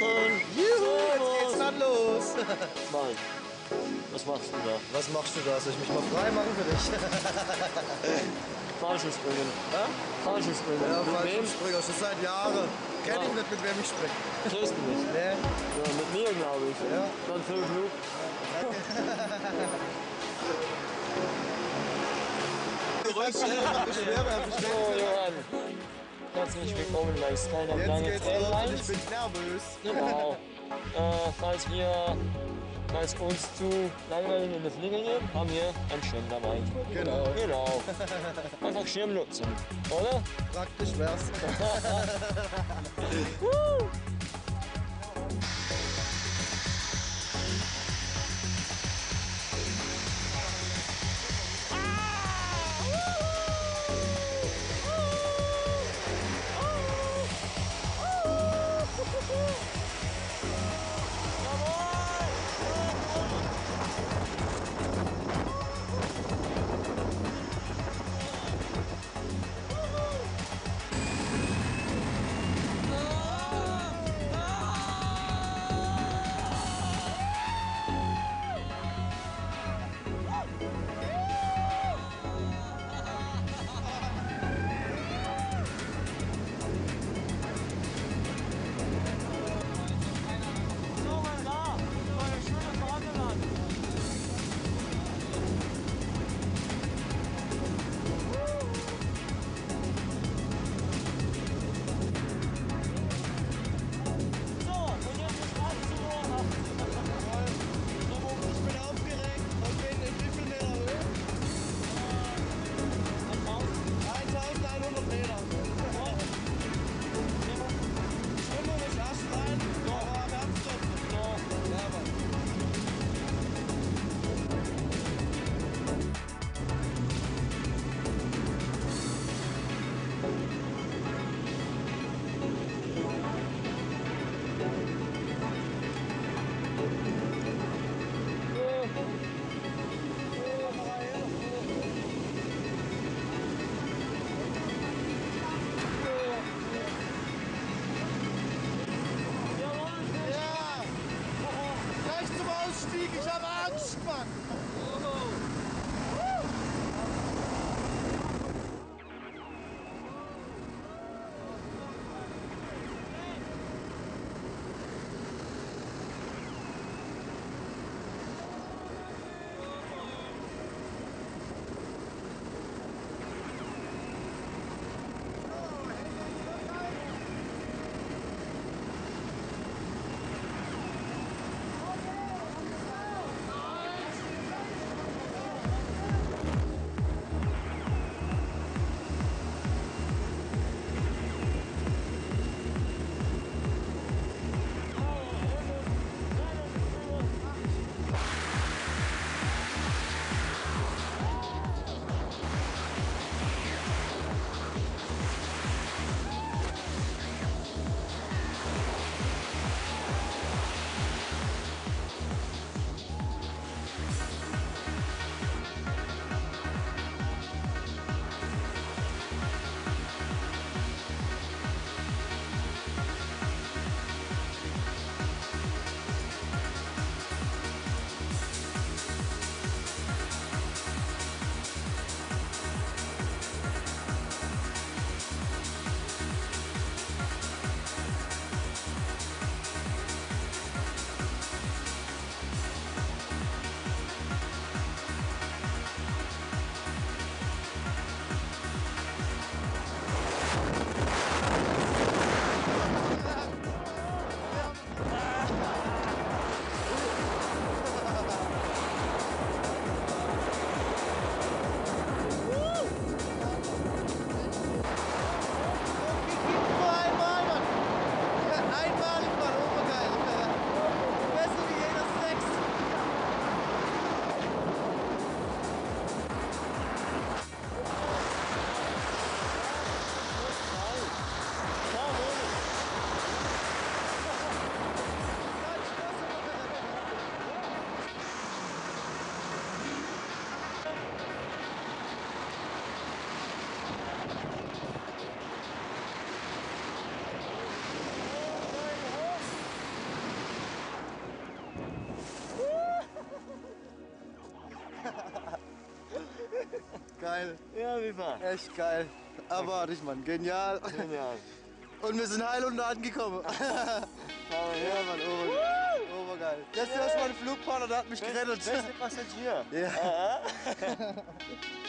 machen. Juhu, jetzt geht's dann los. Nein. Was machst du da? Was machst du da? Soll ich mich mal frei machen für dich? Fallschirmspringen. Ja? Fallschirmspringen. Ja, Mit wem? Fallschirmspringer, schon seit Jahren. Kenn ich nicht, mit wem ich springe. Kennst du nicht? Nee. Ja, mit mir, glaube ich. Ja. Dann viel Glück. So, Johann. Herzlich willkommen bei Skyline Jetzt Planet geht's los und ich Airlines. bin nervös. Genau. Falls uns zu langweilig in der Flieger geht, haben wir einen Schirm dabei. Genau. Genau. Einfach Schirm nutzen, oder? Praktisch wär's. Geil. Ja, wie war? Echt geil. Abartig, Mann. Genial. Genial. Und wir sind heil unten angekommen. Aber Ja, ja, Mann, obergeil. Das ist mein Flugpartner, der hat mich gerettet. beste Passagier. Ja.